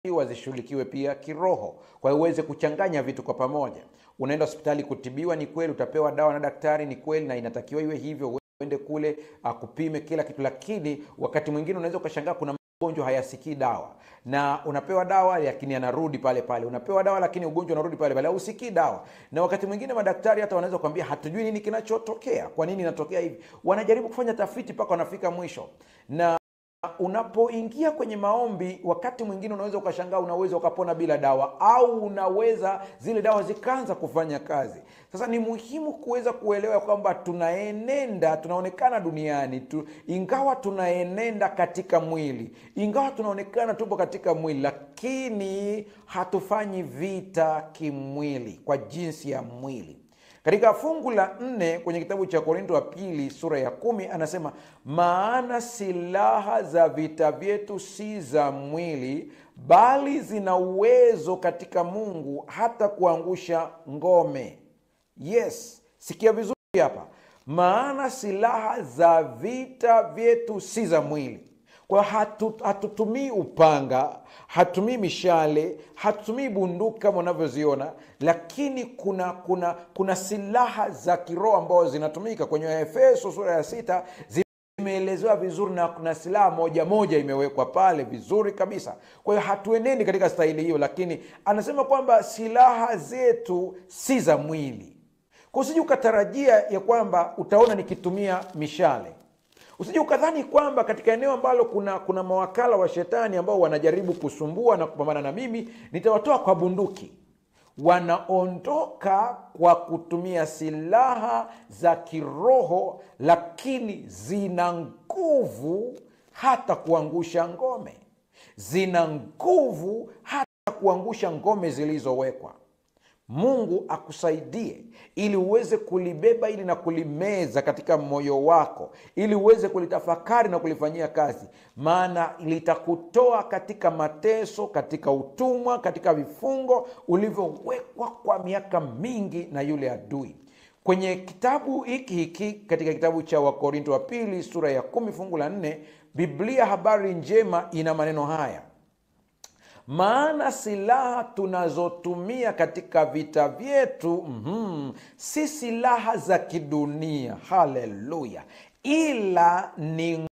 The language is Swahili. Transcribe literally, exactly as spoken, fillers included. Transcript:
wazishughulikiwe pia kiroho. Kwa hiyo uweze kuchanganya vitu kwa pamoja. Unaenda hospitali kutibiwa, ni kweli utapewa dawa na daktari, ni kweli na inatakiwa iwe hivyo, uende kule akupime kila kitu, lakini wakati mwingine unaweza ukashangaa kuna magonjwa hayasikii dawa. Na unapewa dawa lakini yanarudi pale pale. Unapewa dawa lakini ugonjwa unarudi pale pale. Hausikii dawa. Na wakati mwingine madaktari hata wanaweza kuambia hatujui nini kinachotokea. Kwa nini inatokea hivi? Wanajaribu kufanya tafiti mpaka wanafika mwisho. Na unapoingia kwenye maombi, wakati mwingine unaweza ukashangaa unaweza ukapona bila dawa, au unaweza zile dawa zikaanza kufanya kazi. Sasa ni muhimu kuweza kuelewa kwamba tunaenenda, tunaonekana duniani tu, ingawa tunaenenda katika mwili, ingawa tunaonekana tupo katika mwili, lakini hatufanyi vita kimwili kwa jinsi ya mwili. Katika fungu la nne kwenye kitabu cha Korinto wa pili sura ya kumi anasema, maana silaha za vita vyetu si za mwili, bali zina uwezo katika Mungu hata kuangusha ngome. Yes, sikia vizuri hapa. Maana silaha za vita vyetu si za mwili. Kwa hatu, hatutumii upanga, hatutumii mishale, hatutumii bunduki kama unavyoziona, lakini kuna kuna kuna silaha za kiroho ambazo zinatumika. Kwenye Efeso sura ya sita zimeelezewa vizuri, na kuna silaha moja moja imewekwa pale vizuri kabisa. Kwa hiyo hatuenendi katika staili hiyo, lakini anasema kwamba silaha zetu si za mwili. Kwa usije ukatarajia ya kwamba utaona nikitumia mishale. Usije ukadhani kwamba katika eneo ambalo kuna kuna mawakala wa shetani ambao wanajaribu kusumbua na kupambana na mimi, nitawatoa kwa bunduki. Wanaondoka kwa kutumia silaha za kiroho, lakini zina nguvu hata kuangusha ngome. Zina nguvu hata kuangusha ngome zilizowekwa. Mungu akusaidie ili uweze kulibeba ili na kulimeza katika moyo wako, ili uweze kulitafakari na kulifanyia kazi, maana litakutoa katika mateso, katika utumwa, katika vifungo ulivyowekwa kwa miaka mingi na yule adui. Kwenye kitabu hiki hiki katika kitabu cha Wakorinto wa pili sura ya kumi fungu la nne, Biblia habari njema ina maneno haya: maana silaha tunazotumia katika vita vyetu mm-hmm, si silaha za kidunia, haleluya, ila ni